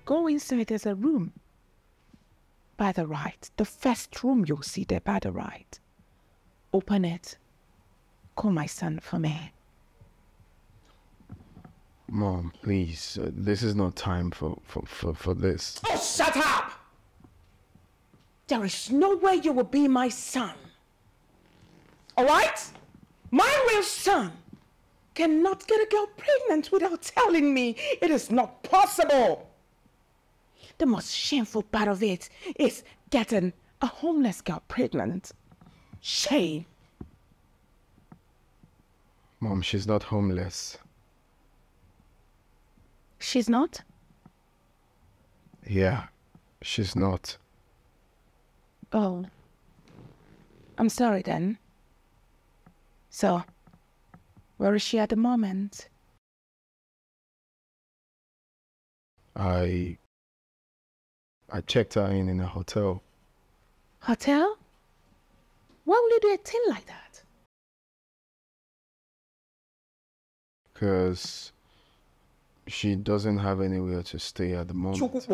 Go inside, there's a room. By the right. The first room you'll see there by the right. Open it. Call my son for me. Mom, please. This is not time for this. Oh, shut up! There is no way you will be my son. All right? My real son cannot get a girl pregnant without telling me. It is not possible. The most shameful part of it is getting a homeless girl pregnant. Shame. Mom, she's not homeless. She's not? Yeah, she's not. Oh. I'm sorry then. So, where is she at the moment? I checked her in a hotel. Hotel? Why will you do a thing like that? Because she doesn't have anywhere to stay at the moment.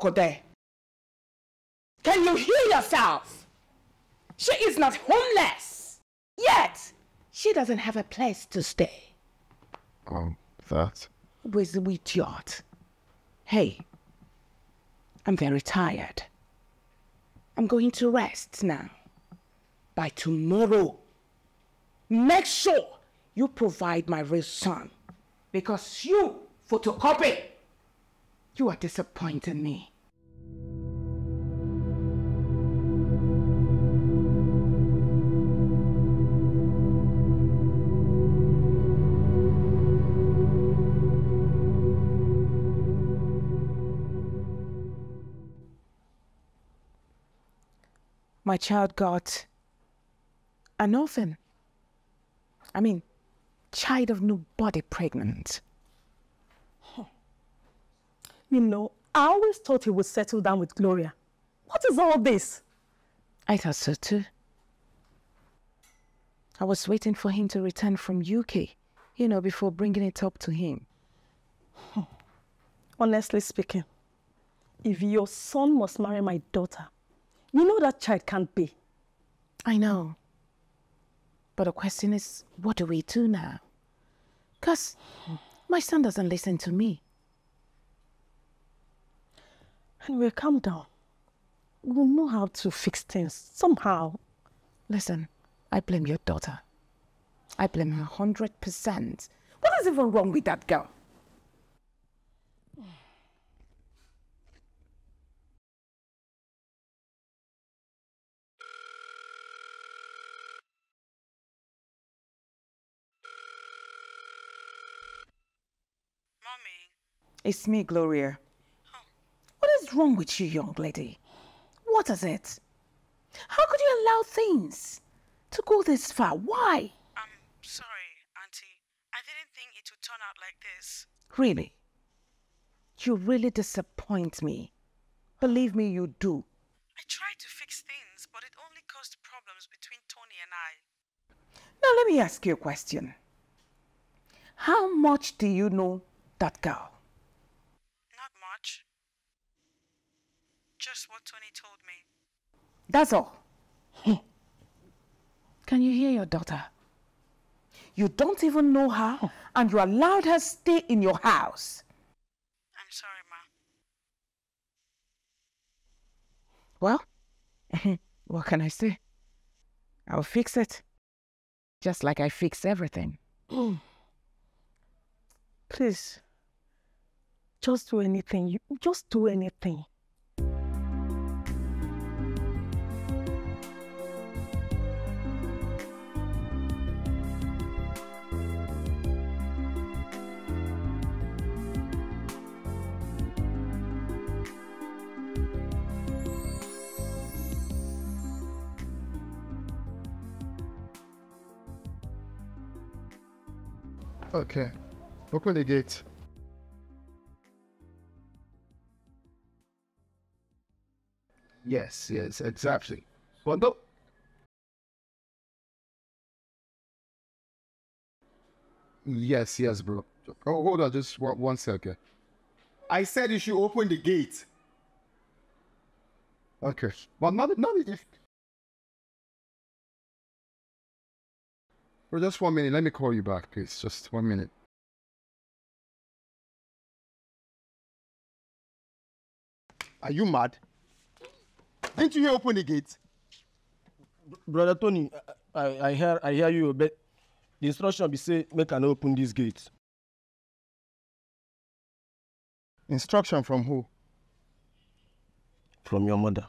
Can you hear yourself? She is not homeless. Yet, she doesn't have a place to stay. Oh, that? With idiot. Hey, I'm very tired. I'm going to rest now. By tomorrow, make sure you provide my real son. Because you, photocopy, you are disappointing me. My child got an orphan. I mean, child of nobody pregnant. You know, I always thought he would settle down with Gloria. What is all this? I thought so too. I was waiting for him to return from UK, you know, before bringing it up to him. Honestly speaking, if your son must marry my daughter, you know that child can't be. I know. But the question is, what do we do now? Because my son doesn't listen to me. Anyway, calm down. We'll know how to fix things somehow. Listen, I blame your daughter. I blame her 100%. What is even wrong with that girl? Mommy. It's me, Gloria. Oh. What is wrong with you, young lady? What is it? How could you allow things to go this far? Why? I'm sorry, Auntie. I didn't think it would turn out like this. Really? You really disappoint me. Believe me, you do. I tried to fix things, but it only caused problems between Tony and I. Now let me ask you a question. How much do you know that girl? Not much. Just what Tony told me. That's all. Can you hear your daughter? You don't even know her, and you allowed her stay in your house. I'm sorry, Ma. Well, what can I say? I'll fix it. Just like I fix everything. Please, just do anything. Just do anything. Okay. Open the gate. Yes, exactly. Well, no. Yes, bro. Oh, hold on, just one second. I said you should open the gate. Okay. But not if... For just 1 minute, let me call you back, please. Just 1 minute. Are you mad? Didn't you hear open the gate? Brother Tony, I hear you, but the instruction be say make I open this gate. Instruction from who? From your mother.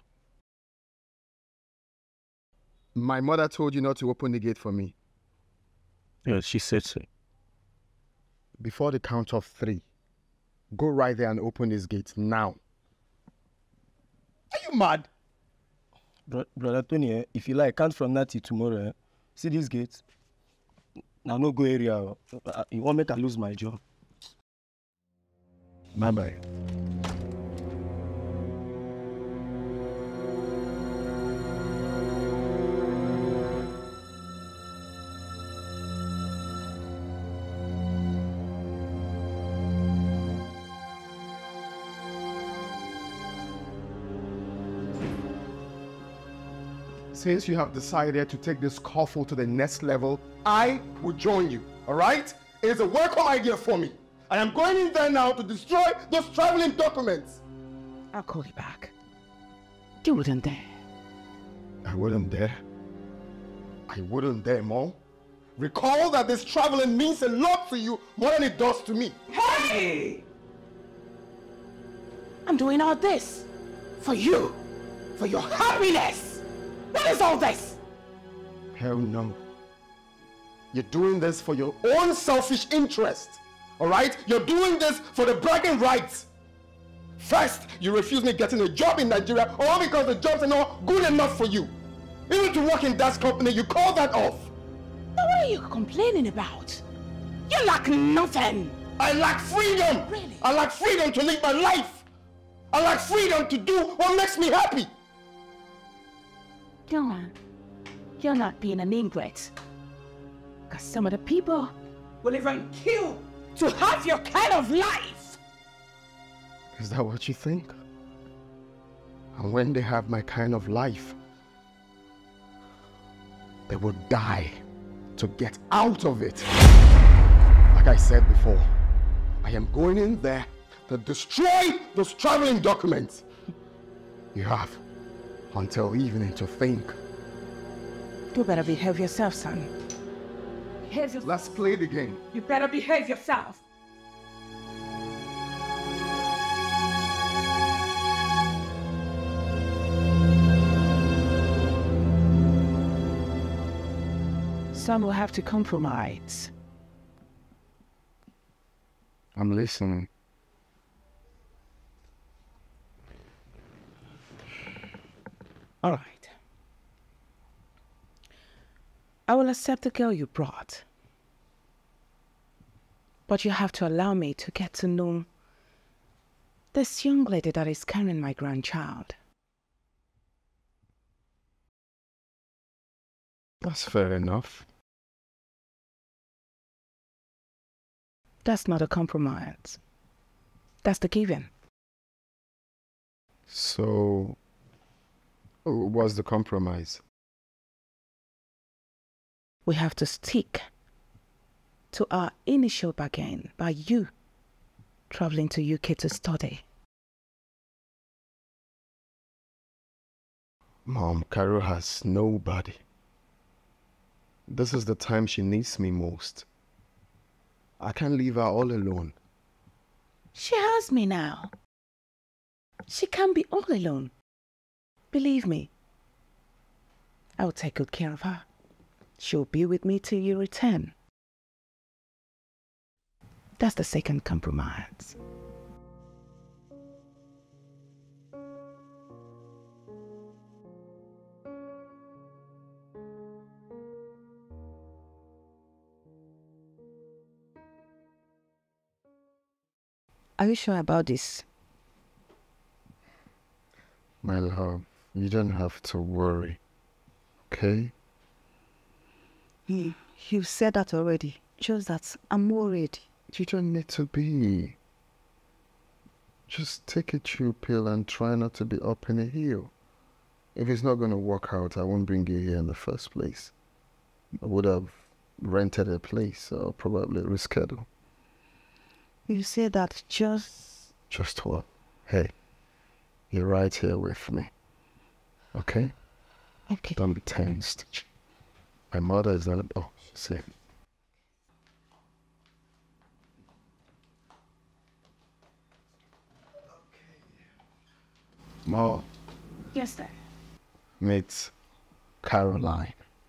My mother told you not to open the gate for me. Yes, she said so. Before the count of 3, go right there and open this gate now. Are you mad? Brother Tony, if you like, count from now till tomorrow. See this gate? Now no go area. You won't make I lose my job. Bye-bye. Since you have decided to take this couple to the next level, I will join you, all right? It is a welcome idea for me. I am going in there now to destroy those traveling documents. I'll call you back. You wouldn't dare. I wouldn't dare. I wouldn't dare, Mom. Recall that this traveling means a lot to you more than it does to me. Hey! I'm doing all this for you, for your happiness. What is all this? Hell no. You're doing this for your own selfish interest. All right? You're doing this for the bragging rights. First, you refuse me getting a job in Nigeria all because the jobs are not good enough for you. Even to work in that company, you call that off. Now what are you complaining about? You lack nothing. I lack freedom. Really? I lack freedom to live my life. I lack freedom to do what makes me happy. You're not being an ingrate. Because some of the people will even kill to have your kind of life. Is that what you think? And when they have my kind of life, they will die to get out of it. Like I said before, I am going in there to destroy those traveling documents. You have until evening to think. You better behave yourself, son. Behave yourself. Let's play the game. You better behave yourself. Some will have to compromise. I'm listening. All right. I will accept the girl you brought. But you have to allow me to get to know this young lady that is carrying my grandchild. That's fair enough. That's not a compromise. That's the given. So, what's the compromise? We have to stick to our initial bargain by you traveling to UK to study. Mom, Carol has nobody. This is the time she needs me most. I can't leave her all alone. She has me now. She can't be all alone. Believe me, I will take good care of her. She'll be with me till you return. That's the second compromise. Are you sure about this? My love, you don't have to worry, okay? You've said that already. Just that I'm worried. You don't need to be. Just take a chill pill and try not to be up in a hill. If it's not going to work out, I won't bring you here in the first place. I would have rented a place or probably reschedule. You say that just... Just what? Hey, you're right here with me. Okay? Okay. Don't be tensed. My mother is not... Oh, she's here. Ma. Yes, sir. Meet Caroline.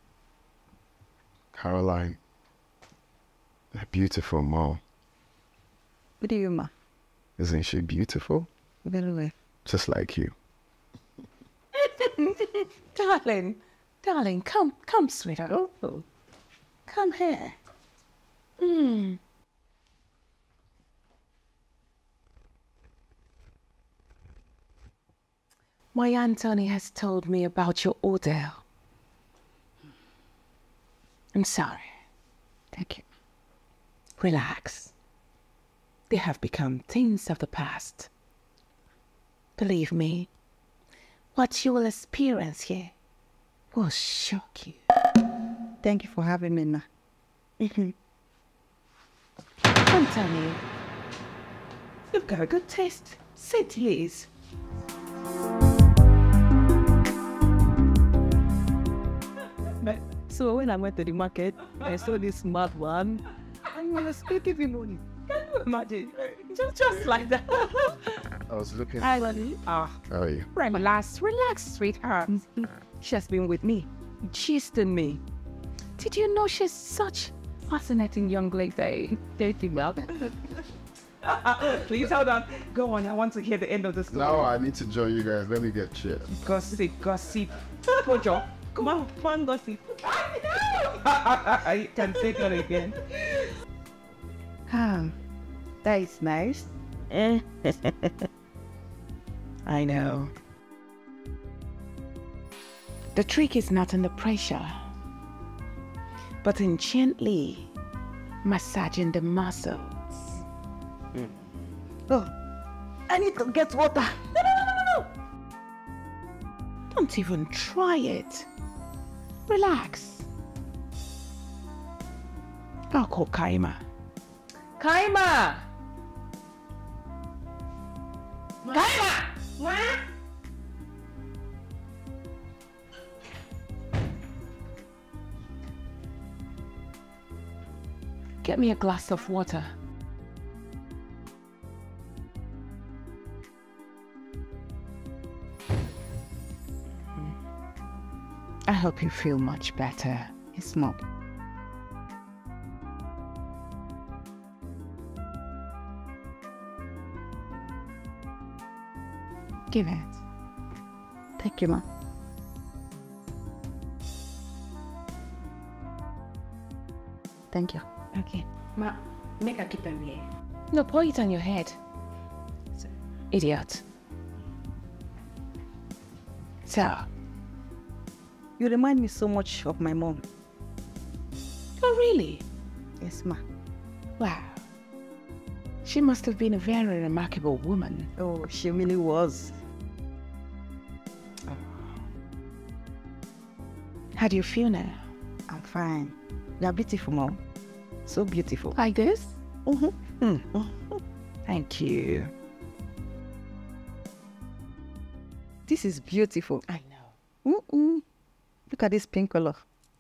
Caroline. A beautiful mom. What do you, ma? Isn't she beautiful? Very well. Just like you. Darling, come, sweetheart. Oh, come here. My Anthony has told me about your ordeal. I'm sorry. Thank you. Relax. They have become things of the past. Believe me, what you will experience here will shock you. Thank you for having me, Ma. Anthony, you've got a good taste. Sit, please. So when I went to the market, I saw this smart one. I was speaking to money. Can you imagine? Just like that. I was looking... Hi, Lani. How are you? Relax, sweetheart. She has been with me, gisting me. Did you know she's such fascinating young lady? Dating well. Please hold on. Go on. I want to hear the end of the story. Now I need to join you guys. Let me get cheered. Gossip. Pojo. Come on, gossip. I can take her again. That is nice. I know. The trick is not in the pressure, but in gently massaging the muscles. Oh, I need to get water. No. Don't even try it. Relax. I'll call Kaima. Kaima! Kaima! Get me a glass of water. I hope you feel much better. Yes, Mom. Give it. Thank you, Ma. Thank you. Okay. Ma, make her keep them here. No, pour it on your head. Idiot. So. You remind me so much of my mom. Oh, really? Yes, Ma. Wow. She must have been a very remarkable woman. Oh, she really was. How do you feel now? I'm fine. You are beautiful, Mom. So beautiful. Like this? Thank you. This is beautiful. I know. Look at this pink color.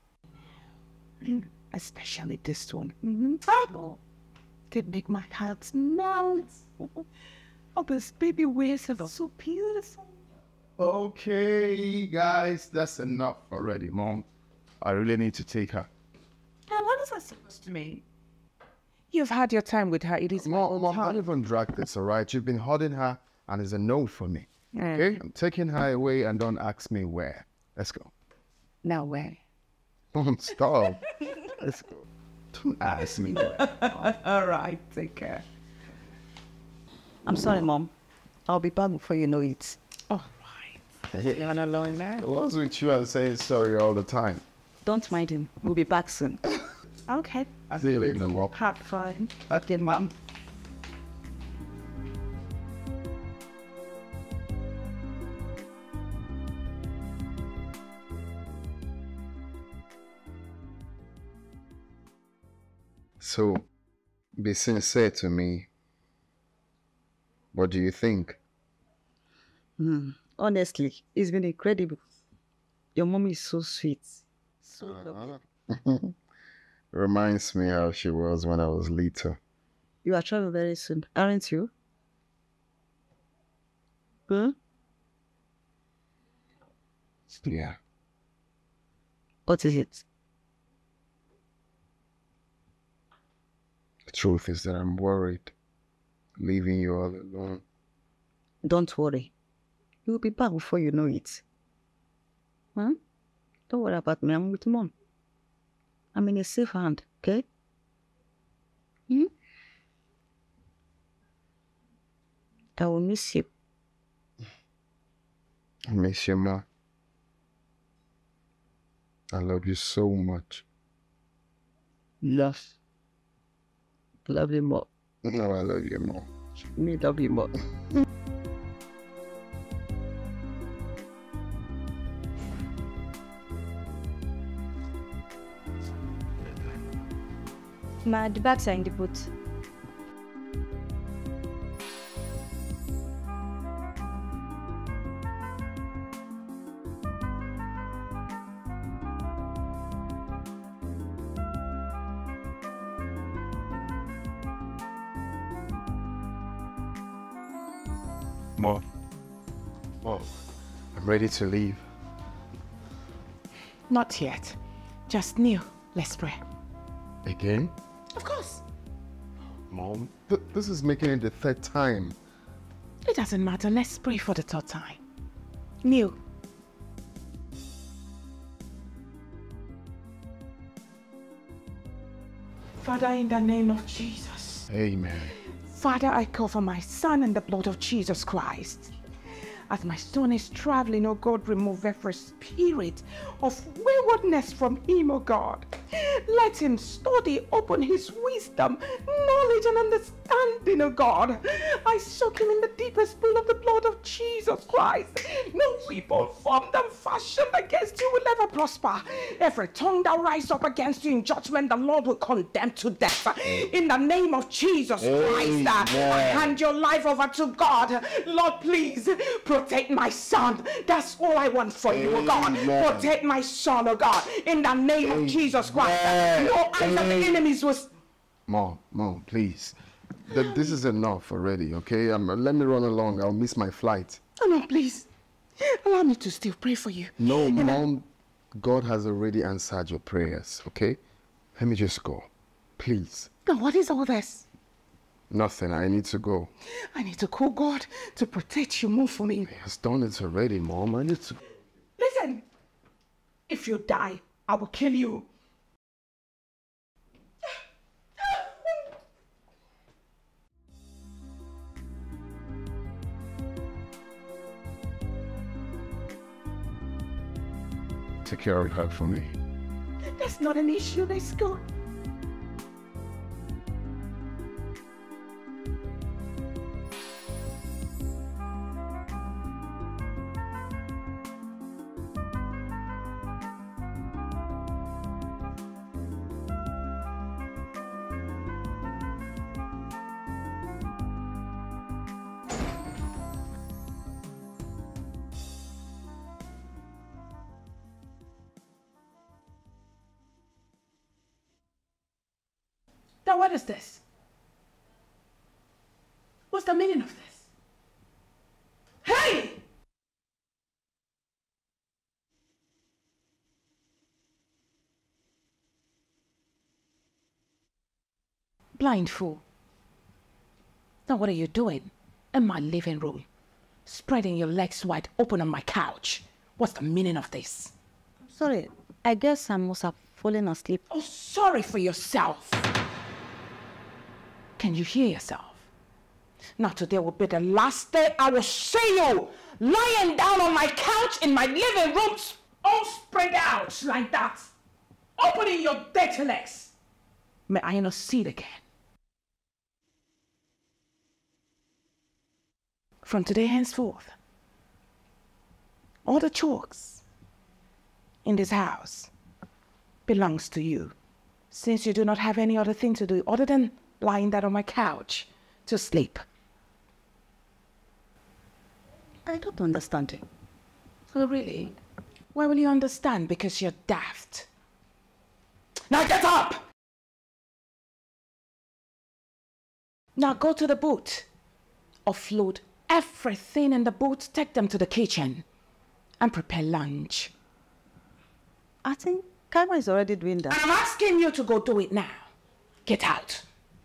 Especially this one. Oh, could make my heart melt. Oh, this baby wears are so beautiful. Okay, guys, that's enough already, Mom. I really need to take her. Now, what is that supposed to mean? You've had your time with her. It is Mom, don't even drag this, all right? You've been holding her, and it's a no for me. Okay? I'm taking her away, and don't ask me where. Let's go. Now where? Mom, stop. Let's go. Don't ask me where. All right, take care. I'm sorry, Mom. I'll be back before you know it. All right. You're not alone now. What's with you and saying sorry all the time? Don't mind him. We'll be back soon. Okay. See you later, Mom. Have fun. Okay, Mom. So, be sincere to me. What do you think? Honestly, it's been incredible. Your mom is so sweet. So lovely. Reminds me how she was when I was little. You are traveling very soon, aren't you? Hmm? Yeah. What is it? The truth is that I'm worried, leaving you all alone. Don't worry. You'll be back before you know it. Huh? Don't worry about me. I'm with mom. I'm in a safe hand, okay? I will miss you. I miss you, Ma. I love you so much. Love. Love you more. No, I love you more. Me love you more. Ma, the bags are in the boot. Mom. Mom, I'm ready to leave. Not yet. Just kneel. Let's pray. Again? Of course. Mom, this is making it the third time. It doesn't matter. Let's pray for the third time. Kneel. Father, in the name of Jesus. Amen. Father, I cover my son in the blood of Jesus Christ. As my son is traveling, oh God, remove every spirit of waywardness from him, oh God. Let him study, open his wisdom, knowledge and understanding, oh God. I soak him in the deepest pool of the blood of Jesus Christ. No weapon formed and fashioned against you will ever prosper. Every tongue that rises up against you in judgment, the Lord will condemn to death. In the name of Jesus Christ, I hand your life over to God. Lord, please protect my son. That's all I want for you, oh God. Protect my son, oh God. In the name of Jesus Christ. No eyes of the enemies was. Mom, please. This is enough already, okay? Let me run along. I'll miss my flight. Oh no, please. Allow me to still pray for you. No, Mom. God has already answered your prayers, okay? Let me just go. Please. Now, what is all this? Nothing. I need to go. I need to call God to protect you more for me. He has done it already, Mom. I need to... Listen. If you die, I will kill you. Take care of her for me. That's not an issue. Let's go. Now, what is this? What's the meaning of this? Hey! Blind fool. Now, what are you doing in my living room? Spreading your legs wide open on my couch. What's the meaning of this? Sorry, I guess I must have fallen asleep. Oh, sorry for yourself. Can you hear yourself? Now today will be the last day I will see you lying down on my couch in my living room, all spread out like that, opening your dirty legs. May I not see it again. From today henceforth, all the chores in this house belongs to you. since you do not have any other thing to do other than lying down on my couch to sleep. I don't understand it. Oh, really? Why will you understand? Because you're daft. Now get up! Now go to the boot. Offload everything in the boot, take them to the kitchen, and prepare lunch. I think Kaima is already doing that. I'm asking you to go do it now. Get out.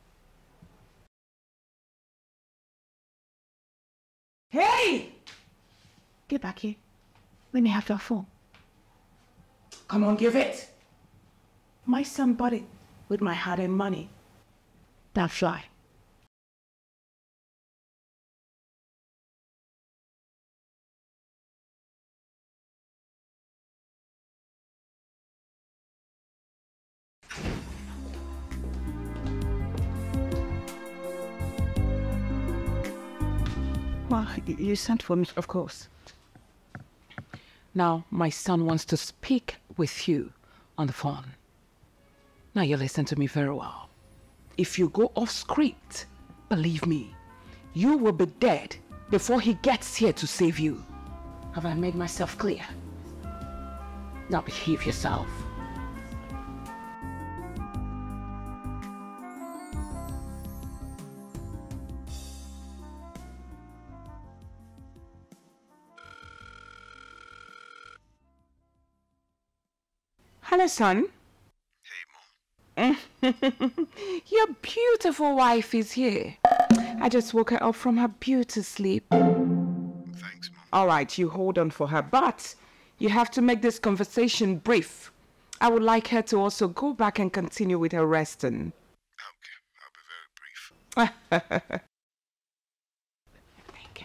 Hey! Get back here. Let me have your phone. Come on, give it. My son bought it with my hard-earned money. That fly. Well, you sent for me. Of course. Now, my son wants to speak with you on the phone. Now, you listen to me very well. If you go off script, believe me, you will be dead before he gets here to save you. Have I made myself clear? Now behave yourself. Hello, son. Hey, Mom. Your beautiful wife is here. I just woke her up from her beauty sleep. Thanks, Mom. All right, you hold on for her, but you have to make this conversation brief. I would like her to also go back and continue with her resting. Okay, I'll be very brief. Thank you.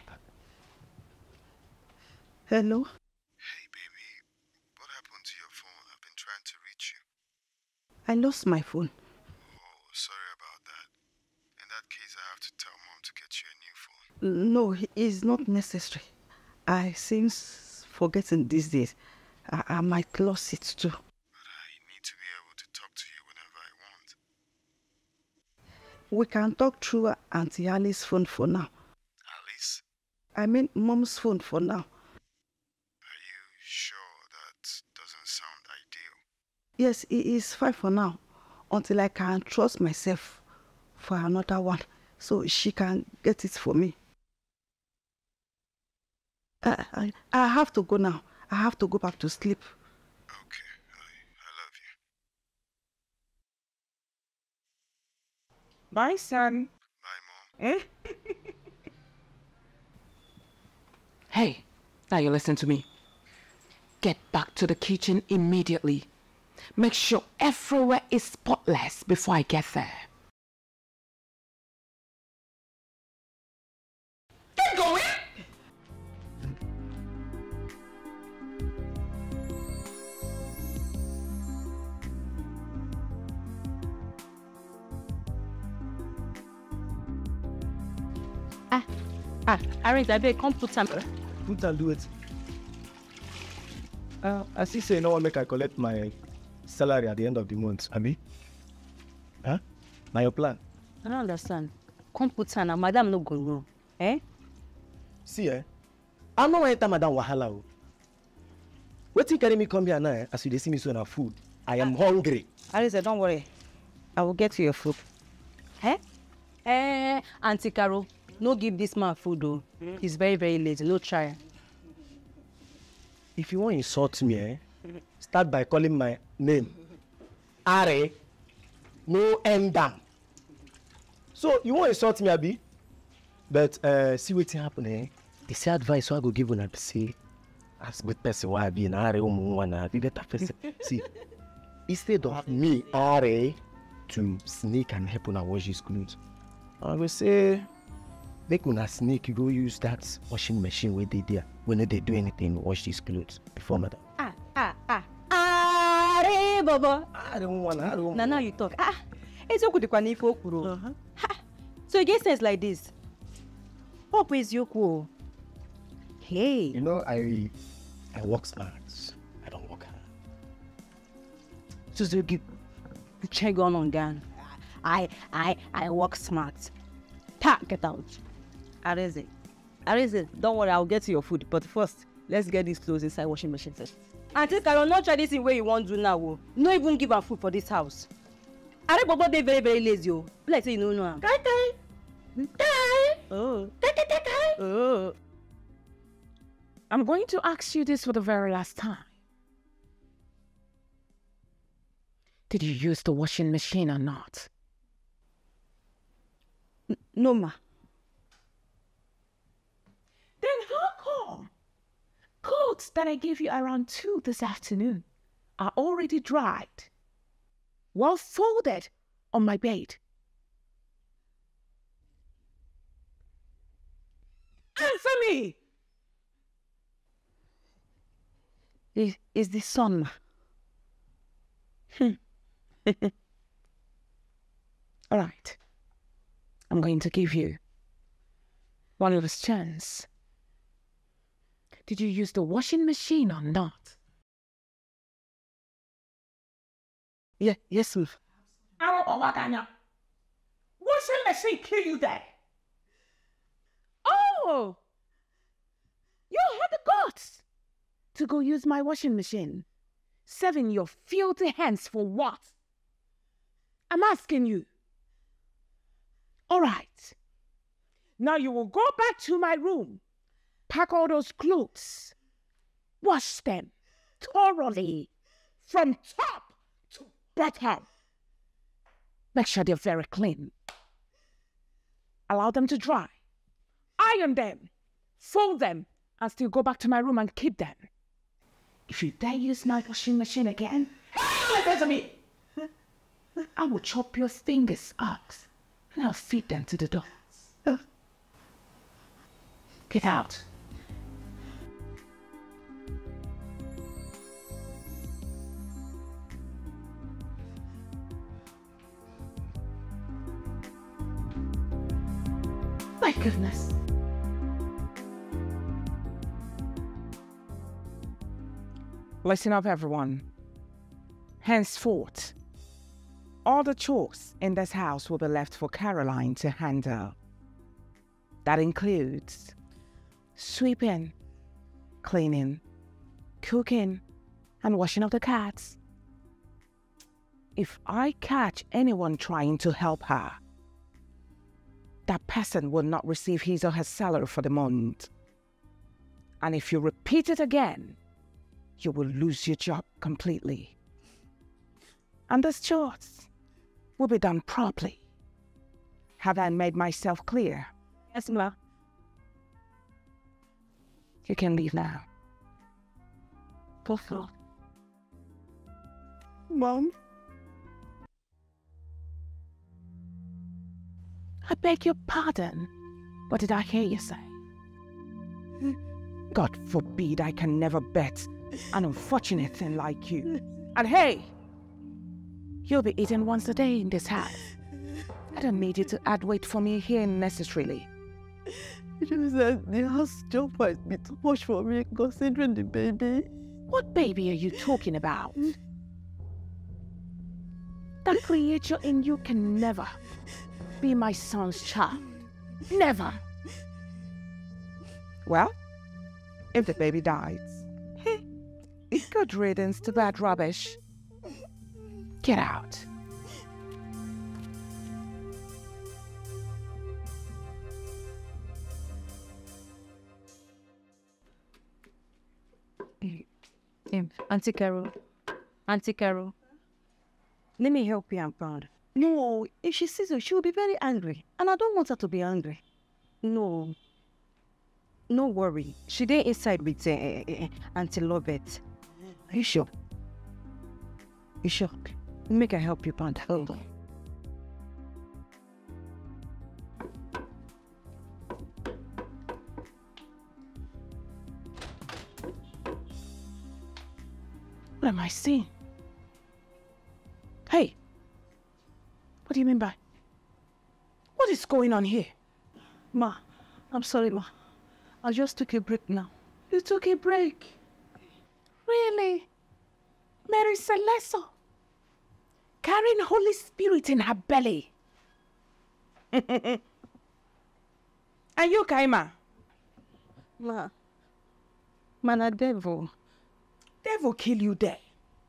Hello? Hey, baby. What happened to your phone? I've been trying to reach you. I lost my phone. Oh, sorry about that. In that case, I have to tell Mom to get you a new phone. No, it's not necessary. I seem forgetting these days. I might lose it too. But I need to be able to talk to you whenever I want. We can talk through Auntie Alice's phone for now. Alice? I mean Mom's phone for now. Are you sure that doesn't sound ideal? Yes, it is fine for now. Until I can trust myself for another one. So she can get it for me. I have to go now. I have to go back to sleep. Okay, I love you. Bye, son. Bye, Mom. Hey, now you listen to me. Get back to the kitchen immediately. Make sure everywhere is spotless before I get there. Get going! Aris, I beg, come put some. Put and do it. I see say no one make I collect my salary at the end of the month, Abi. Huh? Now your plan? I don't understand. Come put some, madam no go wrong. Eh? See, I'm not enter madam wahala. What you carry me come here now? As you see me so na food. I am hungry. Aris, don't worry. I will get you your food. Eh? Auntie Carol, no give this man food though. He's very, very lazy. No try. If you want to insult me, start by calling my name. Are, no end down. So you want to insult me, Abi? But see what happen, They say advice so I go give una say as good person why be na Are one be better person. See, instead of me, Are, to sneak and help una wash his clothes, I will say make una sneak, you go use that washing machine where they there. When they do anything, wash these clothes before madam. Are, Baba. I don't want. Now you talk. It's okay to kwani for okuro. So you get sense like this. Hope is yoku. Hey. You know, I work smart. I don't work hard. So you give Check on gun. I work smart. Ta, get out. Areze. Areze, don't worry, I'll get to your food. But first, let's get these clothes inside washing machine first. Auntie Carol, not try this in way you want to do now. Oh. No even give her food for this house. Are Bobo they very, very lazy. Oh. Like say you know no. Oh. Oh. I'm going to ask you this for the very last time. Did you use the washing machine or not? No, ma. Then how come clothes that I gave you around 2 this afternoon are already dried, well folded on my bed? Answer me! Is the sun, ma? All right. I'm going to give you one last chance. Did you use the washing machine or not? Yeah, yes, ma'am. I don't know what I know. Washing machine kill you there? Oh! You had the guts to go use my washing machine. Serving your filthy hands for what? I'm asking you. All right. Now you will go back to my room, pack all those clothes, wash them thoroughly from top to bottom. Make sure they're very clean. Allow them to dry. Iron them, fold them, and still go back to my room and keep them. If you dare use my washing machine again, listen to me. I will chop your fingers off and I'll feed them to the dogs. Get out. My goodness. Listen up, everyone. Henceforth, all the chores in this house will be left for Caroline to handle. That includes sweeping, cleaning, cooking, and washing of the cats. If I catch anyone trying to help her, that person will not receive his or her salary for the month. And if you repeat it again, you will lose your job completely. And these chores will be done properly. Have I made myself clear? Yes, ma. You can leave now. Perfect. Mom? I beg your pardon. What did I hear you say? God forbid I can never bet an unfortunate thing like you. And hey, you'll be eating once a day in this house. I don't need you to add weight for me here necessarily. It is that the house job might be too much for me considering the baby. What baby are you talking about? That creature in you can never be my son's child. Never. Well, if the baby dies, good riddance to bad rubbish. Get out. Auntie Carol. Auntie Carol. Let me help you, I'm proud. No, if she sees you, she will be very angry. And I don't want her to be angry. No. No worry. She dey inside with Auntie Lovett. Are you sure? You sure? Make her help you, Panda. Hold on. What am I seeing? Hey, what do you mean by? What is going on here? Ma, I'm sorry, Ma. I just took a break now. You took a break? Really? Mary Celeste? carrying Holy Spirit in her belly. And you, Kaima? Mana devil. Devil kill you there.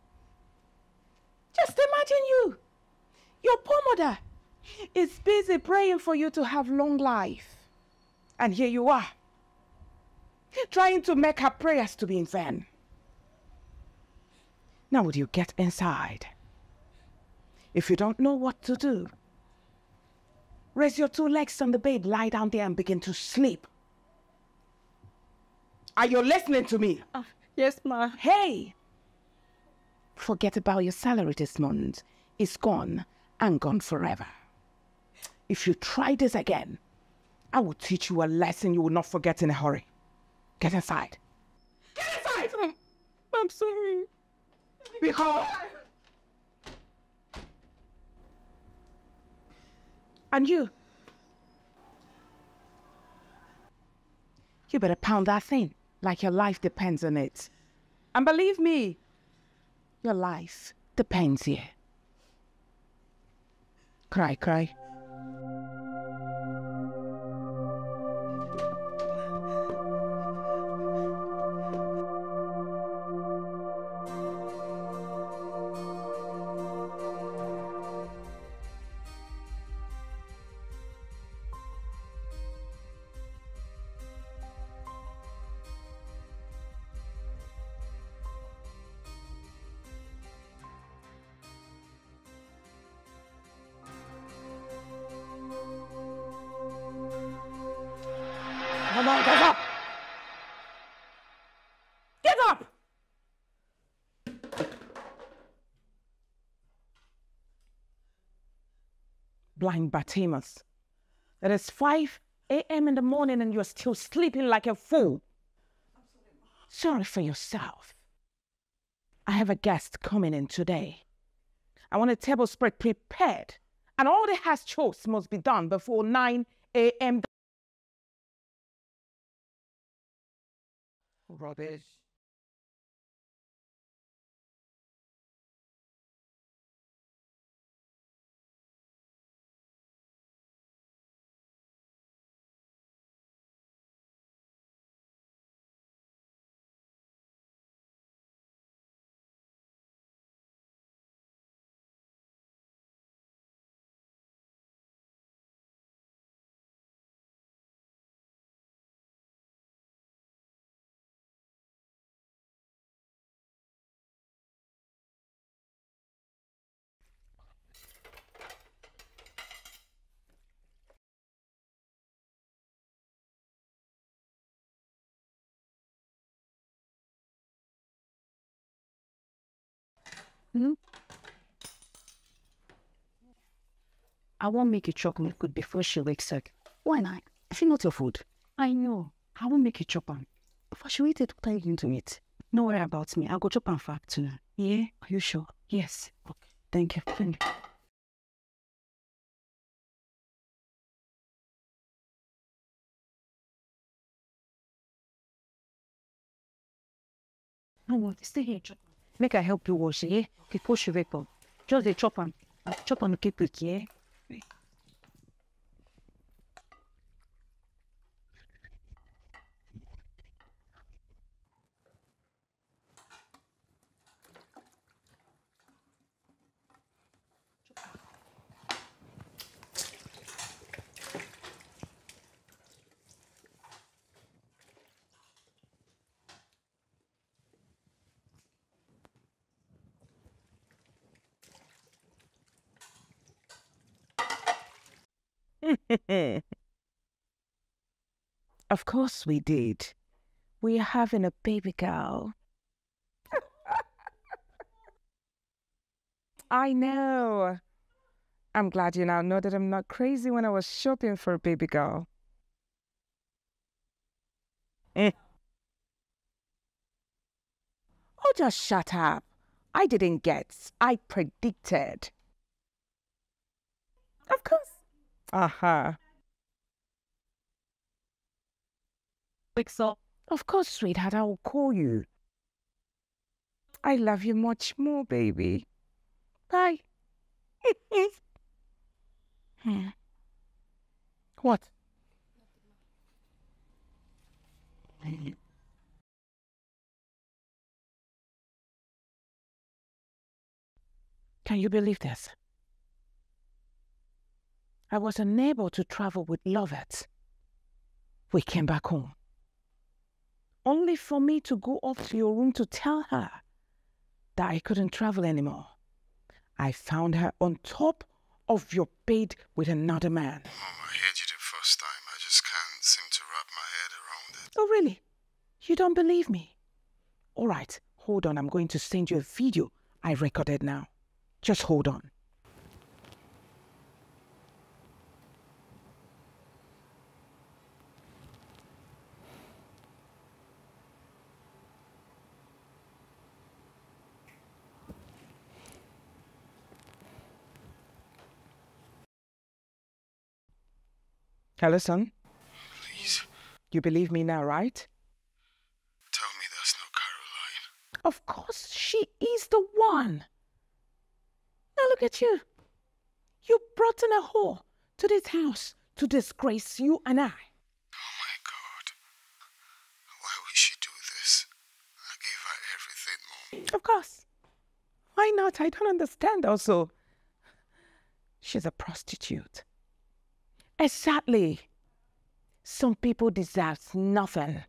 Just imagine you. Your poor mother is busy praying for you to have long life. And here you are, trying to make her prayers to be in vain. Now would you get inside? If you don't know what to do, raise your 2 legs on the bed, lie down there and begin to sleep. Are you listening to me? Yes, ma. Hey! Forget about your salary this month. It's gone and gone forever. If you try this again, I will teach you a lesson you will not forget in a hurry. Get inside. Get inside! I'm sorry. Because... And you better pound that thing like your life depends on it. And believe me, your life depends here. Cry, cry. Come on, get up! Get up! Blind Bartimaeus. It is 5 a.m. in the morning and you're still sleeping like a fool. Sorry for yourself. I have a guest coming in today. I want a table spread prepared, and all the house chores must be done before 9 a.m. Rubbish. I won't make you chop my food before she wakes up. Why not? Is it not your food? I know. I won't make you chop am. Before she eat it, what are you going to eat? No worry about me. I'll go chop am for afternoon. Yeah? Are you sure? Yes. Okay. Thank you. Thank you. No, stay here, chop. Make I help you wash, yeah? Okay, push your wake up. Just the chop am. Chop am quick, yeah? Of course we did. We are having a baby girl. I know. I'm glad you now know that I'm not crazy when I was shopping for a baby girl. Oh, just shut up. I didn't guess. I predicted. Of course. Uh-huh. So, Of course, sweetheart, I will call you. I love you much more, baby. Bye. What? Can you believe this? I was unable to travel with Lovett. We came back home, only for me to go up to your room to tell her that I couldn't travel anymore. I found her on top of your bed with another man. Mom, I heard you the first time. I just can't seem to wrap my head around it. Oh, really? You don't believe me? All right, hold on. I'm going to send you a video I recorded now. Just hold on. Hello, son? Please. You believe me now, right? Tell me that's not Caroline. Of course, she is the one. Now look at you. You brought in a whore to this house to disgrace you and I. Oh my God. Why would she do this? I gave her everything, Mom. Of course. Why not? I don't understand also. She's a prostitute. Exactly. Some people deserve nothing.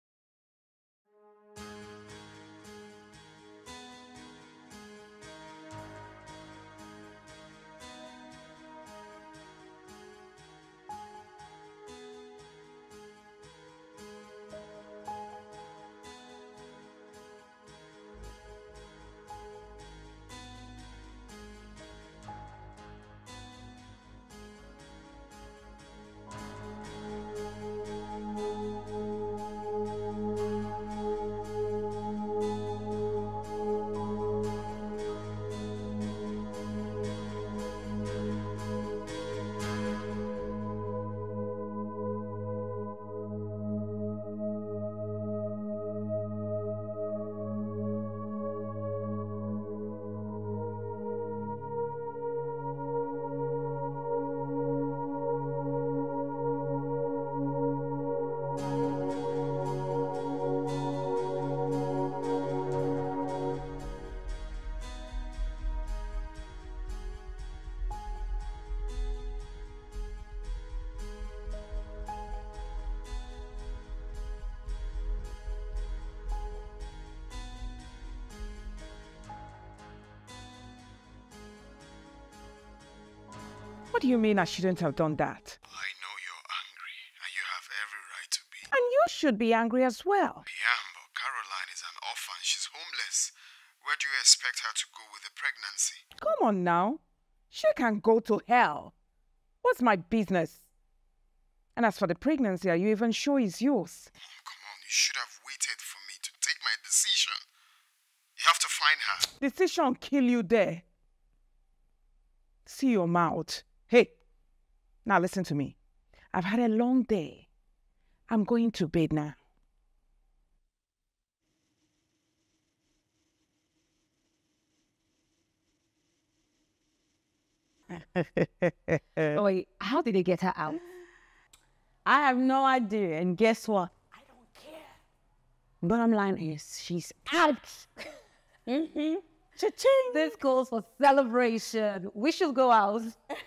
What do you mean I shouldn't have done that? I know you're angry, and you have every right to be. And you should be angry as well. I am, but Caroline is an orphan. She's homeless. Where do you expect her to go with the pregnancy? Come on now. She can go to hell. What's my business? And as for the pregnancy, are you even sure it's yours? Mom, come on. You should have waited for me to take my decision. You have to find her. Decision kill you there. See your mouth. Hey, now listen to me. I've had a long day. I'm going to bed now. Wait, how did they get her out? I have no idea. And guess what? I don't care. Bottom line is, she's out. Cha-ching. This calls for celebration. We should go out.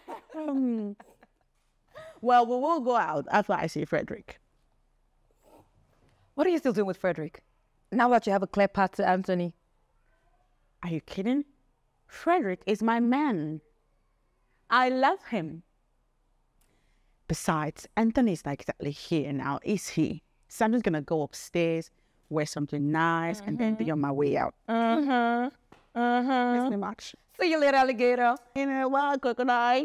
Well, we will go out. That's why I say Frederick. What are you still doing with Frederick? Now that you have a clear path to Anthony. Are you kidding? Frederick is my man. I love him. Besides, Anthony's not exactly here now, is he? So I'm just going to go upstairs, wear something nice, and then be on my way out. Miss me much. See you later, alligator. In a while, crocodile.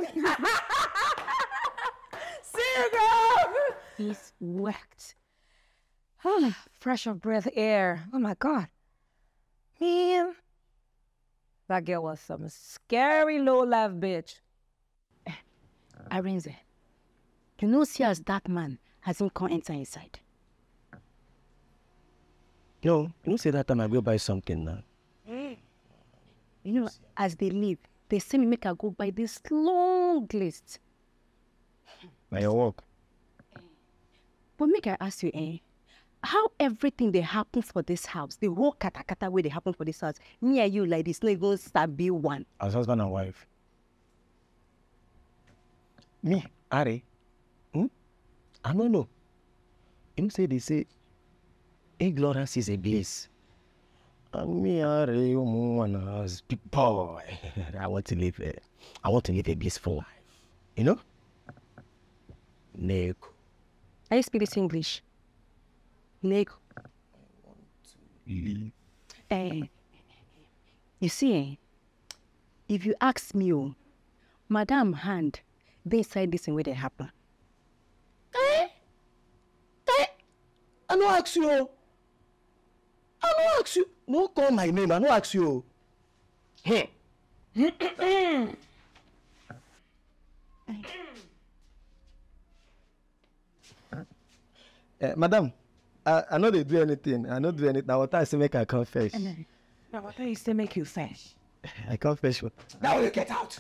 See you, girl. He's whacked. Fresh of breath air. Oh my God. Man. That girl was some scary low-life bitch. Arinze, you know, see as that man hasn't come enter inside. No, you say that time I go buy something now. You know, as they leave, they say me make I go by this long list. By your work. But make I ask you, how everything they happen for this house, the whole kata way they happen for this house, me and you like this, no even start be one. As husband and wife. Me, Ari, I don't know. You know, they say, ignorance is a bliss. And me, Ari, as people, I want to live a blissful life. You know? Neko. Are you speaking English? Neko. Live. You see, if you ask me, Madam Hand, they inside this and where they happen. I no ask you. No call my name. I no ask you. Hey. Madam, I know they do anything. I don't do anything. Now what I say make I confess. Now what I say make you fetch? I confess. Now you get out.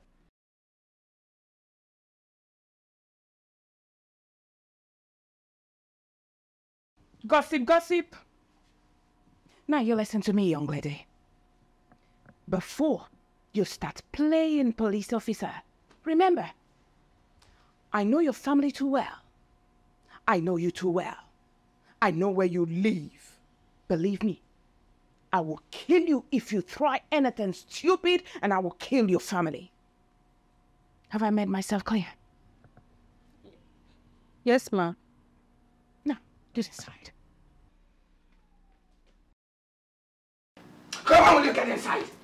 Gossip. Now you listen to me, young lady. Before you start playing police officer, remember, I know your family too well. I know you too well. I know where you live. Believe me, I will kill you if you try anything stupid, and I will kill your family. Have I made myself clear? Yes, ma. Now, get inside. Come on, will you get inside?